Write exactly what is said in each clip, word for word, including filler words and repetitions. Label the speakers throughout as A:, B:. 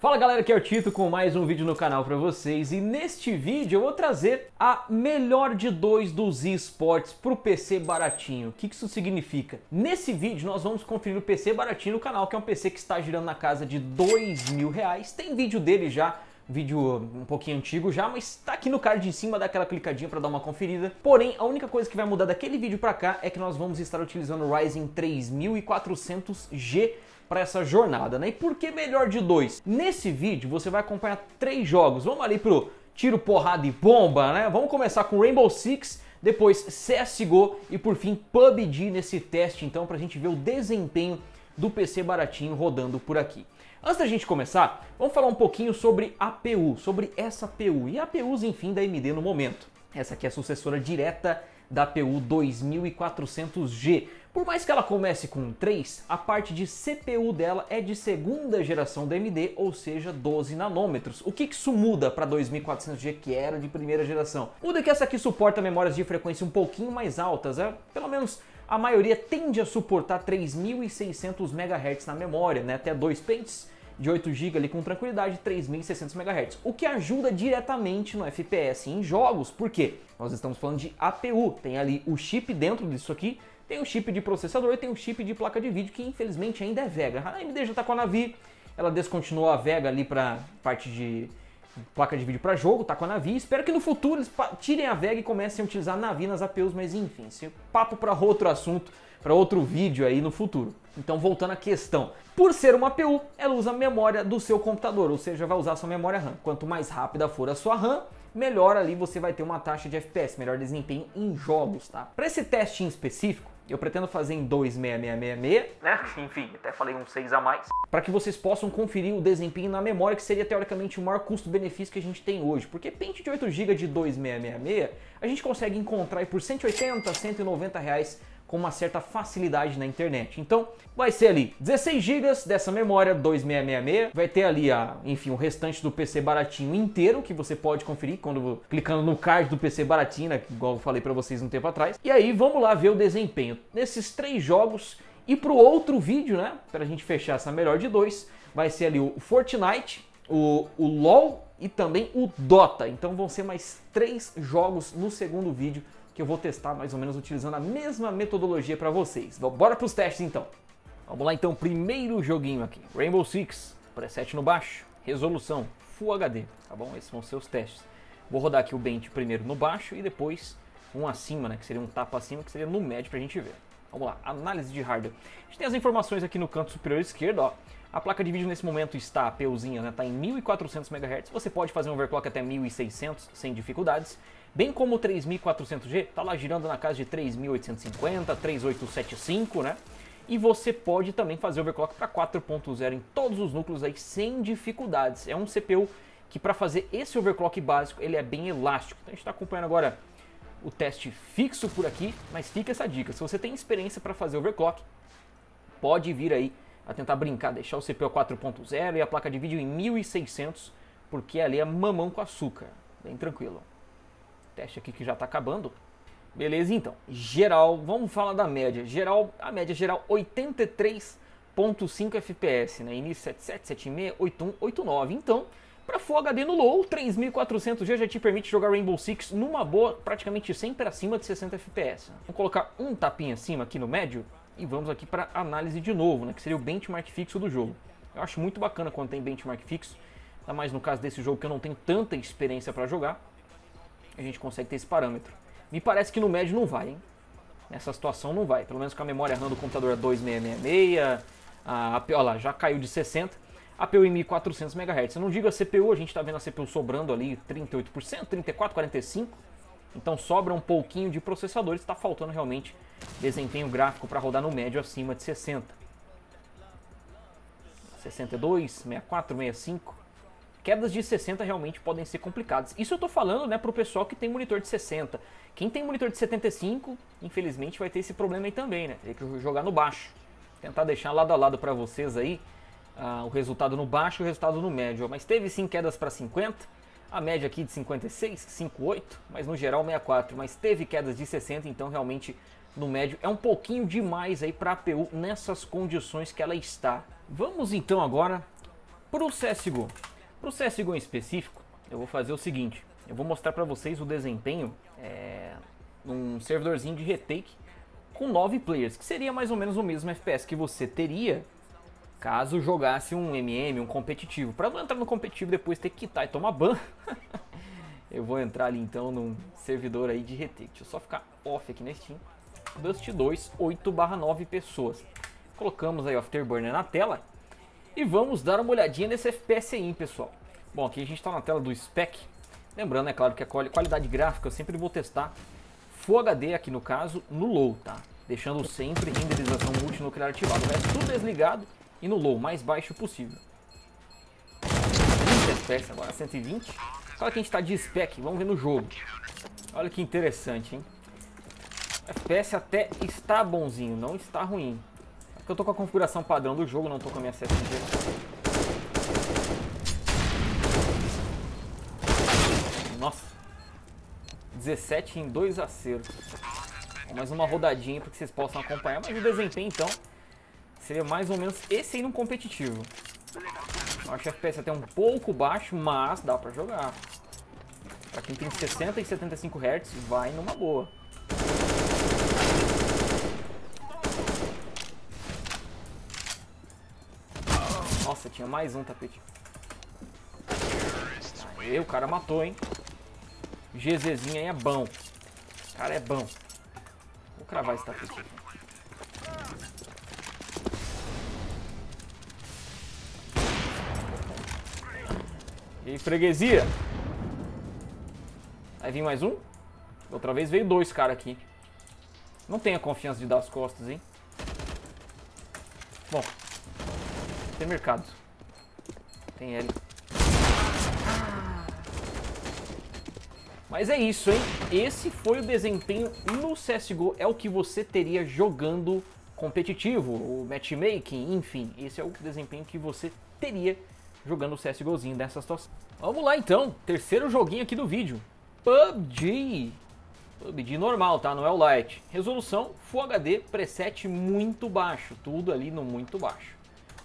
A: Fala galera, aqui é o Tito com mais um vídeo no canal pra vocês e neste vídeo eu vou trazer a melhor de dois dos eSports pro P C baratinho. O que isso significa? Nesse vídeo nós vamos conferir o P C baratinho no canal, que é um P C que está girando na casa de dois mil reais. Tem vídeo dele já, vídeo um pouquinho antigo já, mas tá aqui no card em cima, dá aquela clicadinha pra dar uma conferida. Porém, a única coisa que vai mudar daquele vídeo pra cá é que nós vamos estar utilizando o Ryzen três mil e quatrocentos G para essa jornada, né? E por que melhor de dois? Nesse vídeo você vai acompanhar três jogos. Vamos ali pro tiro, porrada e bomba, né? Vamos começar com Rainbow Six, depois C S G O e por fim P U B G nesse teste, então, pra gente ver o desempenho do P C baratinho rodando por aqui. Antes da gente começar, vamos falar um pouquinho sobre a P U, sobre essa P U e a P Us, enfim, da A M D no momento. Essa aqui é a sucessora direta da P U dois mil e quatrocentos G. Por mais que ela comece com três, a parte de C P U dela é de segunda geração da A M D, ou seja, doze nanômetros. O que isso muda para dois mil e quatrocentos G, que era de primeira geração? Muda que essa aqui suporta memórias de frequência um pouquinho mais altas, é? Pelo menos a maioria tende a suportar três mil e seiscentos megahertz na memória, né? Até dois pentes de oito gigas ali com tranquilidade, três mil e seiscentos megahertz, o que ajuda diretamente no F P S em jogos. Por quê? Nós estamos falando de A P U, tem ali o chip dentro disso aqui, tem o chip de processador e tem o chip de placa de vídeo, que infelizmente ainda é Vega. A A M D já está com a Navi, ela descontinuou a Vega ali para parte de placa de vídeo para jogo, tá com a Navi. Espero que no futuro eles tirem a Vega e comecem a utilizar a Navi nas A P Us, mas enfim, esse papo para outro assunto, para outro vídeo aí no futuro. Então, voltando à questão, por ser uma A P U, ela usa a memória do seu computador, ou seja, vai usar a sua memória RAM. Quanto mais rápida for a sua RAM, melhor ali você vai ter uma taxa de F P S, melhor desempenho em jogos, tá? Para esse teste em específico, eu pretendo fazer em dois mil seiscentos e sessenta e seis, né? Enfim, até falei um seis a mais, para que vocês possam conferir o desempenho na memória, que seria teoricamente o maior custo-benefício que a gente tem hoje. Porque pente de oito gigas de dois mil seiscentos e sessenta e seis, a gente consegue encontrar aí por cento e oitenta, cento e noventa reais com uma certa facilidade na internet. Então, vai ser ali dezesseis gigas dessa memória dois mil seiscentos e sessenta e seis, vai ter ali, a, enfim, o restante do P C baratinho inteiro, que você pode conferir quando clicando no card do P C baratinho, né, igual eu falei para vocês um tempo atrás. E aí, vamos lá ver o desempenho nesses três jogos. E pro outro vídeo, né, pra gente fechar essa melhor de dois, vai ser ali o Fortnite, o, o LoL e também o Dota. Então vão ser mais três jogos no segundo vídeo, que eu vou testar mais ou menos utilizando a mesma metodologia para vocês. Bora para os testes então. Vamos lá então, primeiro joguinho aqui. Rainbow Six, preset no baixo, resolução Full H D, tá bom? Esses vão ser os testes. Vou rodar aqui o bench primeiro no baixo e depois um acima, né? Que seria um tapa acima, que seria no médio pra gente ver. Vamos lá, análise de hardware. A gente tem as informações aqui no canto superior esquerdo, ó. A placa de vídeo nesse momento está, a APUzinha, né, tá em mil e quatrocentos megahertz. Você pode fazer um overclock até mil e seiscentos sem dificuldades. Bem como o três mil e quatrocentos G, tá lá girando na casa de três mil oitocentos e cinquenta, três mil oitocentos e setenta e cinco, né? E você pode também fazer overclock para quatro ponto zero em todos os núcleos aí sem dificuldades. É um C P U que, para fazer esse overclock básico, ele é bem elástico. Então a gente está acompanhando agora o teste fixo por aqui, mas fica essa dica. Se você tem experiência para fazer overclock, pode vir aí a tentar brincar, deixar o C P U quatro ponto zero e a placa de vídeo em mil e seiscentos, porque ali é mamão com açúcar, bem tranquilo. Teste aqui que já está acabando. Beleza, então. Geral, vamos falar da média. Geral, a média geral oitenta e três ponto cinco F P S, né? Início setenta e sete, setenta e seis, oitenta e um, oitenta e nove. Então, para Full H D no low, três mil e quatrocentos G já te permite jogar Rainbow Six numa boa, praticamente sempre acima de sessenta F P S. Vamos colocar um tapinha acima aqui no médio e vamos aqui para análise de novo, né? Que seria o benchmark fixo do jogo. Eu acho muito bacana quando tem benchmark fixo, ainda mais no caso desse jogo que eu não tenho tanta experiência para jogar. A gente consegue ter esse parâmetro. Me parece que no médio não vai, hein? Nessa situação não vai. Pelo menos com a memória RAM do computador é dois mil seiscentos e sessenta e seis. A APU, olha lá, já caiu de sessenta. A APU em mil e quatrocentos megahertz. Eu não digo a C P U, a gente está vendo a C P U sobrando ali trinta e oito por cento, trinta e quatro, quarenta e cinco. Então sobra um pouquinho de processador. Está faltando realmente desempenho gráfico para rodar no médio acima de sessenta. sessenta e dois, sessenta e quatro, sessenta e cinco. Quedas de sessenta realmente podem ser complicadas. Isso eu tô falando, né, pro pessoal que tem monitor de sessenta. Quem tem monitor de setenta e cinco, infelizmente vai ter esse problema aí também, né? Tem que jogar no baixo. Tentar deixar lado a lado para vocês aí uh, o resultado no baixo e o resultado no médio. Mas teve sim quedas para cinquenta, a média aqui de cinquenta e seis, cinquenta e oito, mas no geral sessenta e quatro. Mas teve quedas de sessenta, então realmente no médio é um pouquinho demais aí para a A P U nessas condições que ela está. Vamos então agora Pro C S G O, pro C S G O em específico, eu vou fazer o seguinte. Eu vou mostrar pra vocês o desempenho é, num servidorzinho de retake com nove players, que seria mais ou menos o mesmo F P S que você teria caso jogasse um M M, um competitivo. Para não entrar no competitivo e depois ter que quitar e tomar ban, eu vou entrar ali então num servidor aí de retake. Deixa eu só ficar off aqui na Steam. Dust dois, oito barra nove pessoas. Colocamos aí o Afterburner na tela e vamos dar uma olhadinha nesse F P S aí, pessoal. Bom, aqui a gente está na tela do spec. Lembrando, é claro, que a qualidade gráfica eu sempre vou testar Full H D aqui no caso, no low, tá? Deixando sempre renderização multinuclear ativada. O resto tudo desligado e no low, mais baixo possível. vinte F P S agora, cento e vinte. Olha que a gente está de spec, vamos ver no jogo. Olha que interessante, hein? O F P S até está bonzinho, não está ruim. É porque eu tô com a configuração padrão do jogo, não tô com a minha S S G. Nossa, dezessete em dois acertos. Mais uma rodadinha para que vocês possam acompanhar. Mas o desempenho então seria mais ou menos esse aí no competitivo. Eu acho que o F P S até um pouco baixo, mas dá para jogar. Para quem tem sessenta e setenta e cinco hertz, vai numa boa. Nossa, tinha mais um tapete. Aí, o cara matou, hein? GZzinho aí é bom. O cara é bom. Vou cravar esse tapete aqui. E aí, freguesia? Aí vem mais um. Outra vez veio dois caras aqui. Não tenho a confiança de dar as costas, hein? Bom. Tem mercado. Tem L. Mas é isso, hein? Esse foi o desempenho no C S G O. É o que você teria jogando competitivo, o matchmaking, enfim. Esse é o desempenho que você teria jogando o CSGOzinho dessa situação. Vamos lá então, terceiro joguinho aqui do vídeo. P U B G. P U B G normal, tá? Não é o Lite. Resolução Full H D, preset muito baixo. Tudo ali no muito baixo.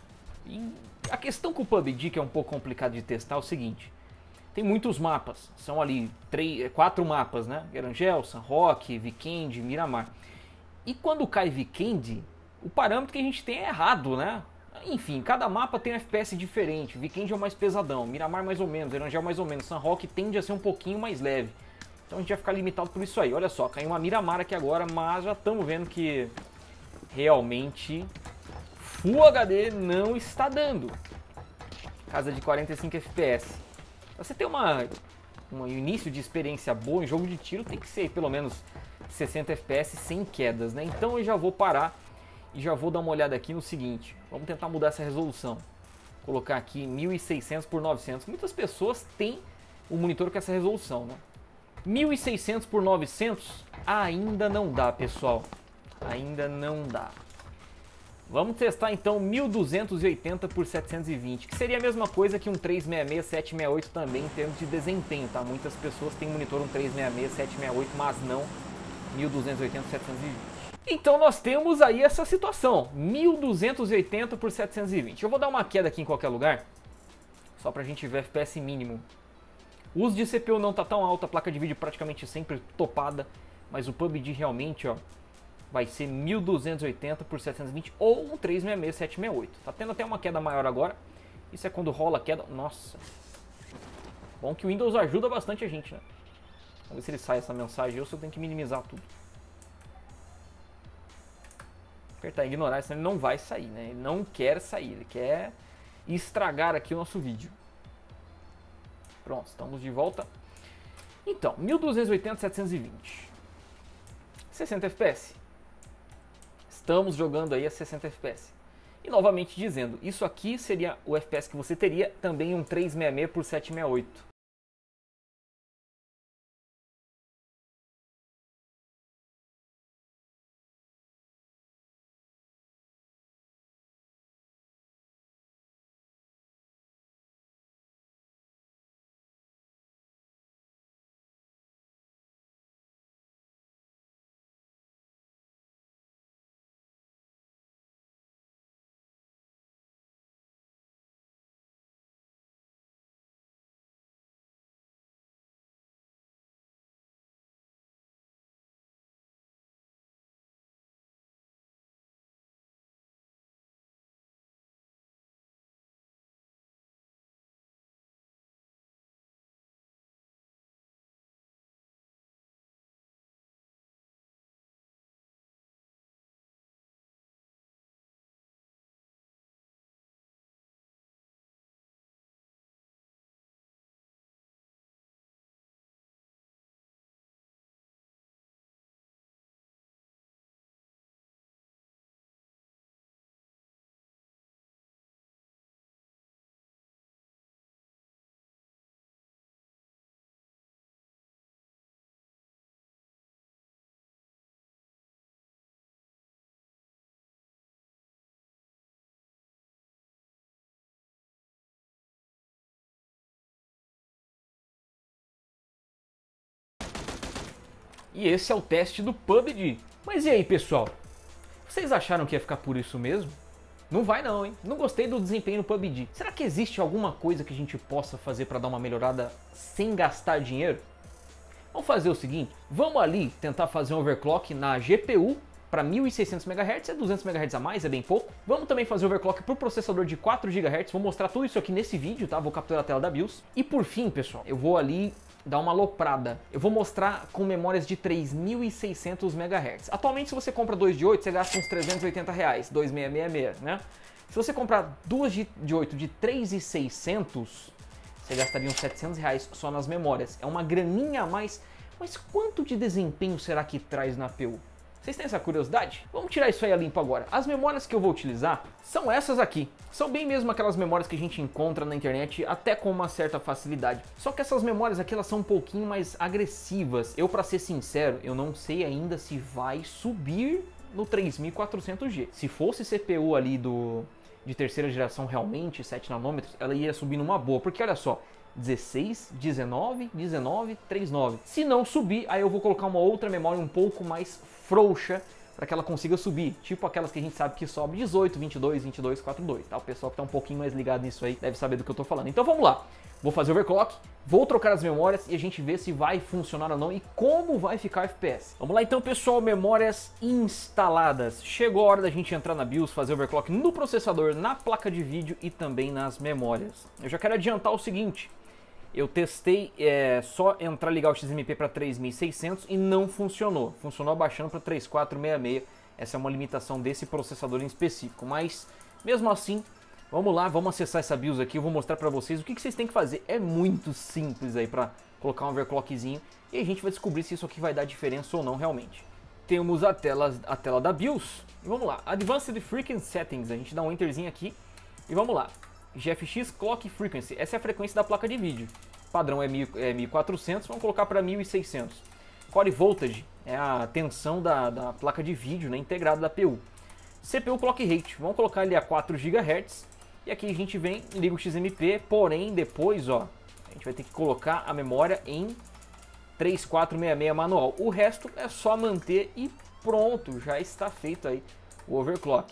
A: E a questão com o P U B G, que é um pouco complicado de testar, é o seguinte. Tem muitos mapas, são ali três, quatro mapas, né? Erangel, San Roque, Vikendi, Miramar. E quando cai Vikendi, o parâmetro que a gente tem é errado, né? Enfim, cada mapa tem um F P S diferente. Vikendi é o mais pesadão, Miramar mais ou menos, Erangel mais ou menos, San Roque tende a ser um pouquinho mais leve. Então a gente vai ficar limitado por isso aí. Olha só, caiu uma Miramar aqui agora, mas já estamos vendo que realmente Full H D não está dando. Casa de quarenta e cinco F P S. Pra você ter uma, um início de experiência boa em jogo de tiro, tem que ser pelo menos sessenta F P S sem quedas, né? Então eu já vou parar e já vou dar uma olhada aqui no seguinte. Vamos tentar mudar essa resolução. Colocar aqui mil e seiscentos por novecentos. Muitas pessoas têm o monitor com essa resolução, né? mil e seiscentos por novecentos ainda não dá, pessoal. Ainda não dá. Vamos testar então mil duzentos e oitenta por setecentos e vinte, que seria a mesma coisa que um três sessenta e seis, setecentos e sessenta e oito também em termos de desempenho, tá? Muitas pessoas têm monitor um três sessenta e seis, setecentos e sessenta e oito, mas não mil duzentos e oitenta por setecentos e vinte. Então nós temos aí essa situação, mil duzentos e oitenta por setecentos e vinte. Eu vou dar uma queda aqui em qualquer lugar, só pra gente ver F P S mínimo. O uso de C P U não tá tão alto, a placa de vídeo praticamente sempre topada, mas o P U B G realmente, ó, vai ser mil duzentos e oitenta por setecentos e vinte ou um três sessenta e seis, setecentos e sessenta e oito. Tá tendo até uma queda maior agora. Isso é quando rola a queda. Nossa. Bom que o Windows ajuda bastante a gente, né? Vamos ver se ele sai essa mensagem. Eu só tenho que minimizar tudo. Apertar ignorar, senão ele não vai sair, né? Ele não quer sair. Ele quer estragar aqui o nosso vídeo. Pronto, estamos de volta. Então, mil duzentos e oitenta, setecentos e vinte. sessenta F P S. Estamos jogando aí a sessenta F P S. E novamente dizendo, isso aqui seria o F P S que você teria também um três sessenta e seis por setecentos e sessenta e oito. E esse é o teste do P U B G. Mas e aí, pessoal? Vocês acharam que ia ficar por isso mesmo? Não vai não, hein? Não gostei do desempenho no P U B G. Será que existe alguma coisa que a gente possa fazer para dar uma melhorada sem gastar dinheiro? Vamos fazer o seguinte, vamos ali tentar fazer um overclock na G P U para mil e seiscentos megahertz, é duzentos megahertz a mais, é bem pouco. Vamos também fazer overclock para o processador de quatro gigahertz, vou mostrar tudo isso aqui nesse vídeo, tá? Vou capturar a tela da BIOS. E por fim, pessoal, eu vou ali dar uma aloprada. Eu vou mostrar com memórias de três mil e seiscentos megahertz. Atualmente, se você compra duas de oito, você gasta uns trezentos e oitenta reais, dois mil seiscentos e sessenta e seis, né? Se você comprar duas de oito de três mil e seiscentos, você gastaria uns setecentos reais só nas memórias. É uma graninha a mais, mas quanto de desempenho será que traz na P U? Vocês têm essa curiosidade? Vamos tirar isso aí a limpo agora. As memórias que eu vou utilizar são essas aqui. São bem mesmo aquelas memórias que a gente encontra na internet até com uma certa facilidade. Só que essas memórias aqui elas são um pouquinho mais agressivas. Eu, para ser sincero, eu não sei ainda se vai subir no três mil e quatrocentos G. Se fosse C P U ali do de terceira geração realmente, sete nanômetros, ela ia subir numa boa. Porque olha só, dezesseis, dezenove, dezenove, trinta e nove. Se não subir, aí eu vou colocar uma outra memória um pouco mais frouxa para que ela consiga subir, tipo aquelas que a gente sabe que sobe dezoito, vinte e dois, vinte e dois, quarenta e dois, tá? O pessoal que tá um pouquinho mais ligado nisso aí deve saber do que eu tô falando. Então vamos lá, vou fazer overclock, vou trocar as memórias e a gente vê se vai funcionar ou não e como vai ficar F P S. Vamos lá então, pessoal, memórias instaladas. Chegou a hora da gente entrar na BIOS, fazer overclock no processador, na placa de vídeo e também nas memórias. Eu já quero adiantar o seguinte, eu testei é, só entrar e ligar o X M P para três mil e seiscentos e não funcionou. Funcionou abaixando para três mil quatrocentos e sessenta e seis. Essa é uma limitação desse processador em específico. Mas, mesmo assim, vamos lá, vamos acessar essa BIOS aqui. Eu vou mostrar para vocês o que, que vocês têm que fazer. É muito simples aí para colocar um overclockzinho. E a gente vai descobrir se isso aqui vai dar diferença ou não realmente. Temos a tela, a tela da BIOS. E vamos lá, Advanced Frequency Settings. A gente dá um enterzinho aqui e vamos lá. G F X Clock Frequency, essa é a frequência da placa de vídeo. Padrão é mil e quatrocentos, vamos colocar para mil e seiscentos. Core Voltage é a tensão da, da placa de vídeo, né, integrada da P U. C P U Clock Rate, vamos colocar ele a quatro gigahertz. E aqui a gente vem, liga o X M P, porém depois, ó, a gente vai ter que colocar a memória em três mil quatrocentos e sessenta e seis manual. O resto é só manter e pronto, já está feito aí o overclock.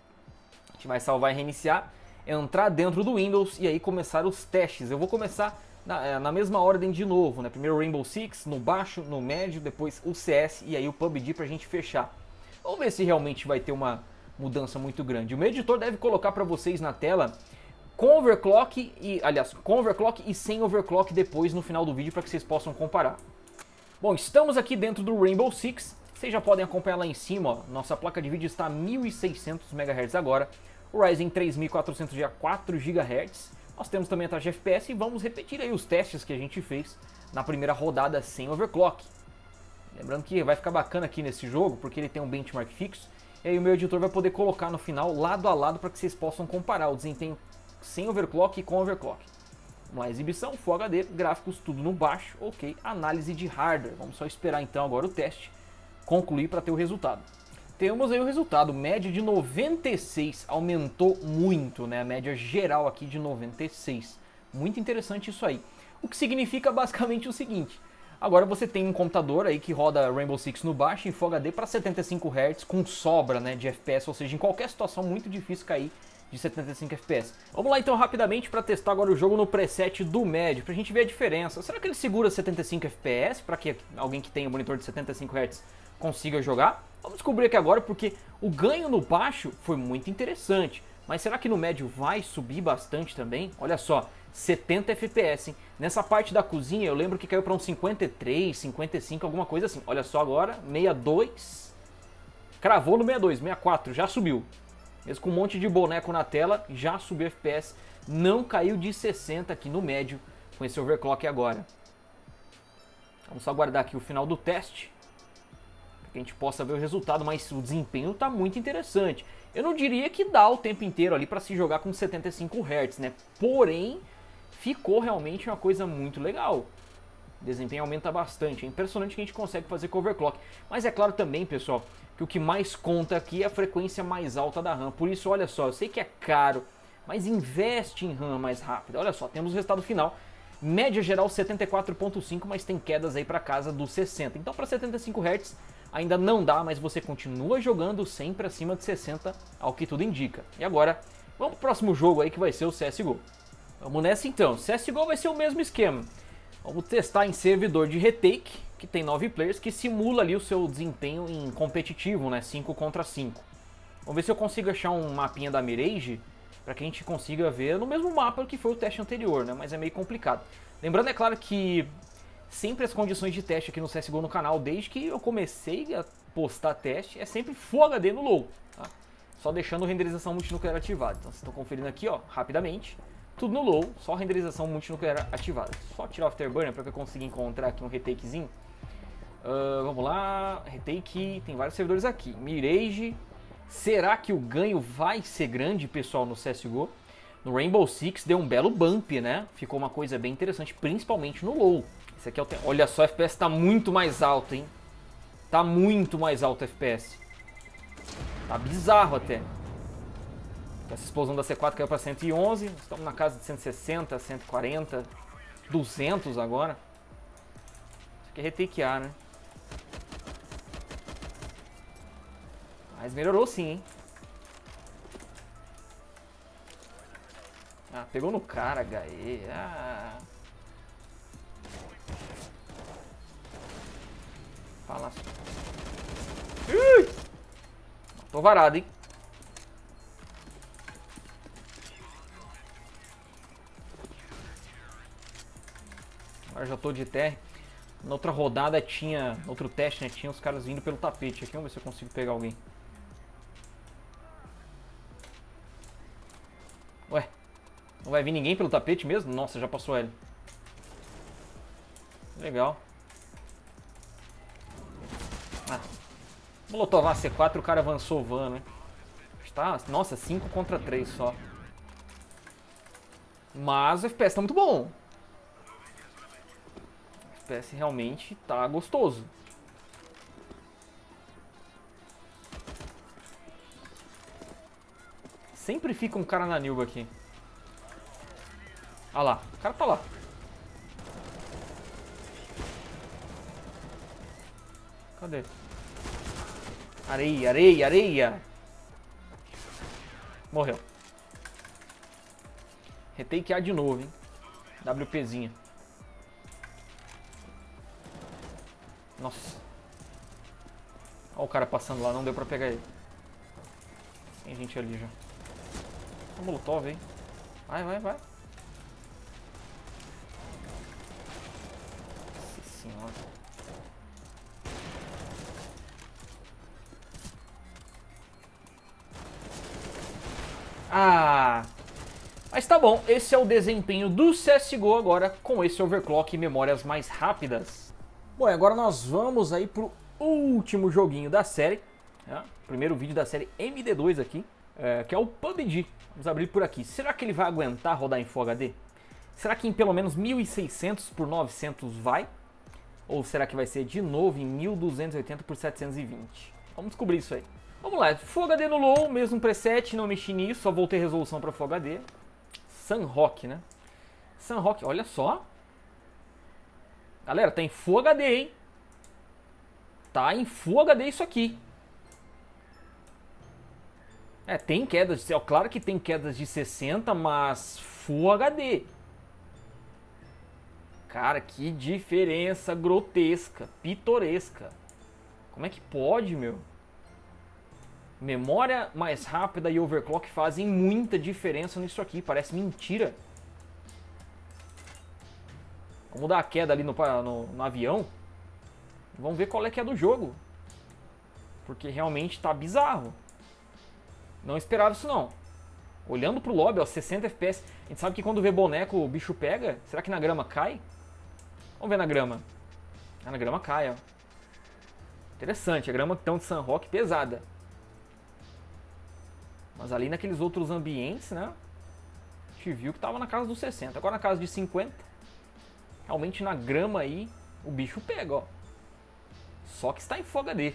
A: A gente vai salvar e reiniciar, entrar dentro do Windows e aí começar os testes. Eu vou começar na, na mesma ordem de novo, né? Primeiro o Rainbow Six, no baixo, no médio, depois o C S e aí o P U B G pra gente fechar. Vamos ver se realmente vai ter uma mudança muito grande. O meu editor deve colocar para vocês na tela com overclock e, aliás, com overclock e sem overclock depois no final do vídeo para que vocês possam comparar. Bom, estamos aqui dentro do Rainbow Six. Vocês já podem acompanhar lá em cima, ó. Nossa placa de vídeo está a mil e seiscentos megahertz agora. O Ryzen três mil e quatrocentos G a quatro gigahertz. Nós temos também a taxa de F P S e vamos repetir aí os testes que a gente fez na primeira rodada sem overclock. Lembrando que vai ficar bacana aqui nesse jogo, porque ele tem um benchmark fixo. E aí o meu editor vai poder colocar no final, lado a lado, para que vocês possam comparar o desempenho sem overclock e com overclock. Vamos lá, exibição, Full H D, gráficos, tudo no baixo, ok. Análise de hardware, vamos só esperar então agora o teste concluir para ter o resultado. Temos aí o resultado, média de noventa e seis, aumentou muito, né? A média geral aqui de noventa e seis. Muito interessante isso aí. O que significa basicamente o seguinte: agora você tem um computador aí que roda Rainbow Six no baixo em Full H D para setenta e cinco hertz com sobra, né, de F P S, ou seja, em qualquer situação muito difícil cair de setenta e cinco F P S. Vamos lá então rapidamente para testar agora o jogo no preset do médio, para a gente ver a diferença. Será que ele segura setenta e cinco F P S para que alguém que tenha um monitor de setenta e cinco hertz consiga jogar? Vamos descobrir aqui agora, porque o ganho no baixo foi muito interessante. Mas será que no médio vai subir bastante também? Olha só, setenta F P S, hein? Nessa parte da cozinha eu lembro que caiu para uns cinquenta e três, cinquenta e cinco, alguma coisa assim. Olha só agora, sessenta e dois, cravou no sessenta e dois, sessenta e quatro, já subiu. Mesmo com um monte de boneco na tela, já subiu F P S, não caiu de sessenta aqui no médio com esse overclock agora. Vamos só aguardar aqui o final do teste, que a gente possa ver o resultado, mas o desempenho está muito interessante. Eu não diria que dá o tempo inteiro ali para se jogar com setenta e cinco hertz, né? Porém, ficou realmente uma coisa muito legal. O desempenho aumenta bastante. É impressionante que a gente consegue fazer com overclock. Mas é claro também, pessoal, que o que mais conta aqui é a frequência mais alta da RAM. Por isso, olha só, eu sei que é caro, mas investe em RAM mais rápida. Olha só, temos o resultado final. Média geral setenta e quatro ponto cinco, mas tem quedas aí para casa dos sessenta. Então para setenta e cinco hertz ainda não dá, mas você continua jogando sempre acima de sessenta, ao que tudo indica. E agora, vamos pro próximo jogo aí que vai ser o C S G O. Vamos nessa então. C S G O vai ser o mesmo esquema. Vamos testar em servidor de retake, que tem nove players, que simula ali o seu desempenho em competitivo, né? cinco contra cinco. Vamos ver se eu consigo achar um mapinha da Mirage, para que a gente consiga ver no mesmo mapa que foi o teste anterior, né? Mas é meio complicado. Lembrando, é claro, que sempre as condições de teste aqui no C S G O no canal, desde que eu comecei a postar teste, é sempre Full H D no low, tá? Só deixando renderização multinuclear ativada. Então vocês estão conferindo aqui, ó, rapidamente. Tudo no low, só renderização multinuclear ativada. Só tirar o Afterburner para que eu consiga encontrar aqui um retakezinho. Uh, vamos lá, retake, tem vários servidores aqui. Mirage. Será que o ganho vai ser grande, pessoal, no C S G O? No Rainbow Six deu um belo bump, né? Ficou uma coisa bem interessante, principalmente no low. Esse aqui é o te... Olha só, o F P S tá muito mais alto, hein? Tá muito mais alto o F P S. Tá bizarro até. Essa explosão da C quatro caiu para cento e onze. Estamos na casa de cento e sessenta, cento e quarenta, duzentos agora. Isso aqui é retakear, né? Mas melhorou sim, hein? Ah, pegou no cara, H E. Ah. Palácio. Ui! Tô varado, hein? Agora já tô de T R. Na outra rodada tinha, outro teste, né? Tinha os caras vindo pelo tapete aqui. Vamos ver se eu consigo pegar alguém. Ué, não vai vir ninguém pelo tapete mesmo? Nossa, já passou ele. Legal. Ah, Molotov C quatro, o cara avançou van, né? Tá, nossa, cinco contra três só. Mas o F P S tá muito bom. O F P S realmente tá gostoso. Sempre fica um cara na Nilba aqui. Ah lá, o cara tá lá. Cadê? Areia, areia, areia. Morreu. Retake A de novo, hein? WPzinha. Nossa. Olha o cara passando lá, não deu pra pegar ele. Tem gente ali já. Tá molotov, hein? Vai, vai, vai. Nossa senhora. Ah! Mas tá bom, esse é o desempenho do C S G O agora com esse overclock e memórias mais rápidas. Bom, e agora nós vamos aí pro último joguinho da série. Né? Primeiro vídeo da série M D dois aqui, é, que é o P U B G. Vamos abrir por aqui. Será que ele vai aguentar rodar em Full H D? Será que em pelo menos mil e seiscentos por novecentos vai? Ou será que vai ser de novo em mil duzentos e oitenta por setecentos e vinte? Vamos descobrir isso aí. Vamos lá, Full H D no low, mesmo preset, não mexi nisso, só voltei resolução para Full H D. Sunrock, né? Sunrock, olha só. Galera, tá em Full H D, hein? Tá em Full H D isso aqui. É, tem quedas, é claro que tem quedas de sessenta, mas Full H D. Cara, que diferença grotesca, pitoresca. Como é que pode, meu? Memória mais rápida e overclock fazem muita diferença nisso aqui, parece mentira. Vamos dar a queda ali no, no, no avião. Vamos ver qual é que é do jogo. Porque realmente tá bizarro. Não esperava isso não. Olhando pro lobby, ó, sessenta F P S. A gente sabe que quando vê boneco o bicho pega. Será que na grama cai? Vamos ver na grama. Ah, na grama cai, ó. Interessante, a grama tão de Sunrock pesada. Mas ali naqueles outros ambientes, né? A gente viu que tava na casa dos sessenta. Agora na casa de cinquenta. Realmente na grama aí o bicho pega, ó. Só que está em Full H D.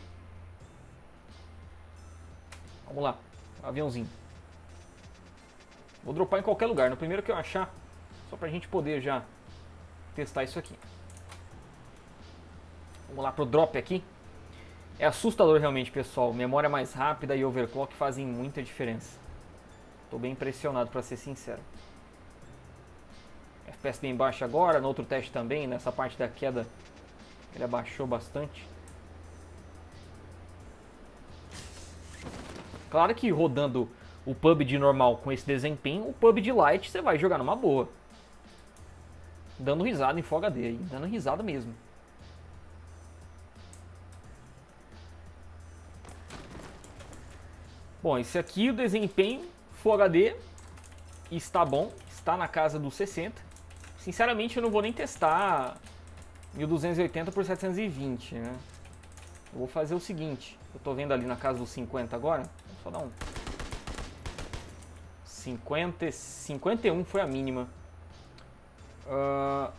A: Vamos lá, aviãozinho. Vou dropar em qualquer lugar, no primeiro que eu achar. Só pra gente poder já testar isso aqui. Vamos lá pro drop aqui. É assustador realmente, pessoal. Memória mais rápida e overclock fazem muita diferença. Tô bem impressionado, para ser sincero. F P S bem baixo agora, no outro teste também, nessa parte da queda ele abaixou bastante. Claro que rodando o P U B G normal com esse desempenho, o P U B G Lite você vai jogar numa boa. Dando risada em Full H D aí, dando risada mesmo. Bom, esse aqui o desempenho Full H D está bom, está na casa dos sessenta. Sinceramente eu não vou nem testar mil duzentos e oitenta por setecentos e vinte, né? Eu vou fazer o seguinte, eu tô vendo ali na casa dos cinquenta agora, vou só dar um cinquenta, cinquenta e um foi a mínima. Uh...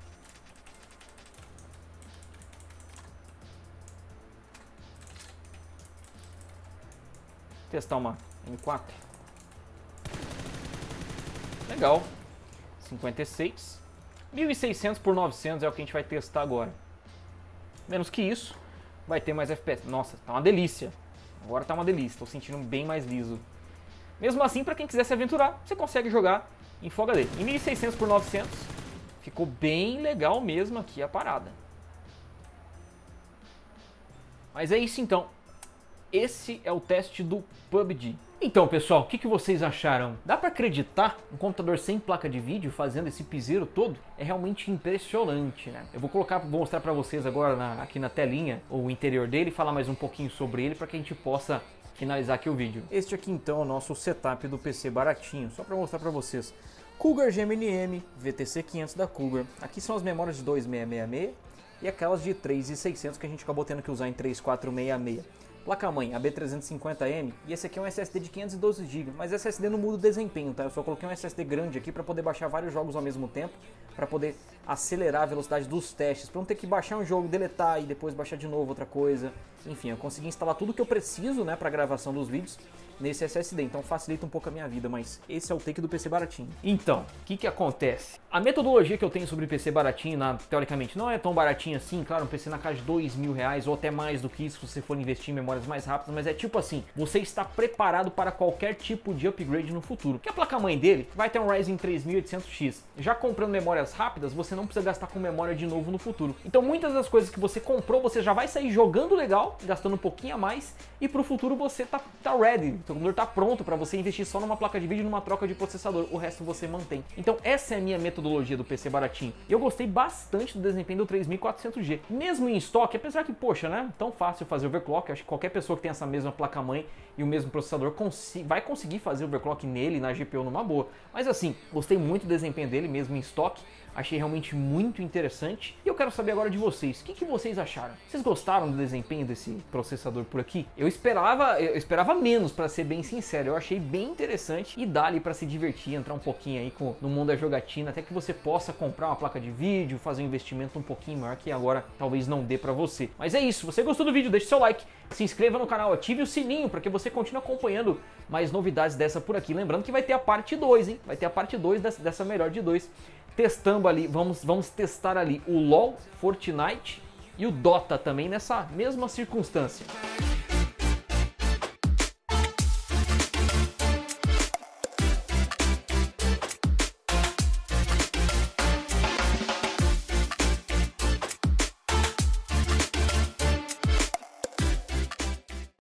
A: Testar uma M quatro. Legal. cinquenta e seis. mil e seiscentos por novecentos é o que a gente vai testar agora. Menos que isso, vai ter mais F P S. Nossa, tá uma delícia. Agora tá uma delícia. Tô sentindo bem mais liso. Mesmo assim, para quem quiser se aventurar, você consegue jogar em Full H D. Em mil e seiscentos por novecentos, ficou bem legal mesmo aqui a parada. Mas é isso então. Esse é o teste do P U B G. Então, pessoal, o que, que vocês acharam? Dá pra acreditar um computador sem placa de vídeo fazendo esse piseiro todo? É realmente impressionante, né? Eu vou colocar, vou mostrar pra vocês agora na, aqui na telinha o interior dele, falar mais um pouquinho sobre ele para que a gente possa finalizar aqui o vídeo. Este aqui então é o nosso setup do P C baratinho, só para mostrar para vocês. Cougar G M N M, V T C quinhentos da Cougar. Aqui são as memórias de dois mil seiscentos e sessenta e seis e aquelas de três mil e seiscentos que a gente acabou tendo que usar em três mil quatrocentos e sessenta e seis. Placa-mãe A B trezentos e cinquenta M e esse aqui é um S S D de quinhentos e doze gigas, mas esse S S D não muda o desempenho, tá? Eu só coloquei um S S D grande aqui para poder baixar vários jogos ao mesmo tempo, para poder acelerar a velocidade dos testes, para não ter que baixar um jogo, deletar e depois baixar de novo outra coisa. Enfim, eu consegui instalar tudo que eu preciso, né, para gravação dos vídeos nesse S S D, então facilita um pouco a minha vida, mas esse é o take do P C baratinho. Então, o que que acontece? A metodologia que eu tenho sobre P C baratinho, na, teoricamente, não é tão baratinho assim, claro, um P C na casa de dois mil reais ou até mais do que isso se você for investir em memórias mais rápidas, mas é tipo assim, você está preparado para qualquer tipo de upgrade no futuro. Que a placa-mãe dele vai ter um Ryzen três mil e oitocentos X. Já comprando memórias rápidas, você não precisa gastar com memória de novo no futuro. Então muitas das coisas que você comprou, você já vai sair jogando legal, gastando um pouquinho a mais, e pro futuro você tá, tá ready, o seu computador tá pronto para você investir só numa placa de vídeo e numa troca de processador, o resto você mantém. Então essa é a minha metodologia do P C baratinho. E eu gostei bastante do desempenho do três mil e quatrocentos G. Mesmo em estoque, apesar que, poxa, né, tão fácil fazer overclock, acho que qualquer pessoa que tem essa mesma placa-mãe e o mesmo processador consi- vai conseguir fazer overclock nele, na G P U, numa boa. Mas assim, gostei muito do desempenho dele, mesmo em estoque. Achei realmente muito interessante. E eu quero saber agora de vocês, o que, que vocês acharam? Vocês gostaram do desempenho desse processador por aqui? Eu esperava, eu esperava menos, para ser bem sincero. Eu achei bem interessante e dá ali para se divertir, entrar um pouquinho aí com, no mundo da jogatina, até que você possa comprar uma placa de vídeo, fazer um investimento um pouquinho maior que agora talvez não dê para você. Mas é isso, se você gostou do vídeo, deixe seu like, se inscreva no canal, ative o sininho para que você continue acompanhando mais novidades dessa por aqui. Lembrando que vai ter a parte dois, hein? Vai ter a parte dois dessa, dessa melhor de dois. Testando ali, vamos, vamos testar ali o LoL, Fortnite e o Dota também nessa mesma circunstância.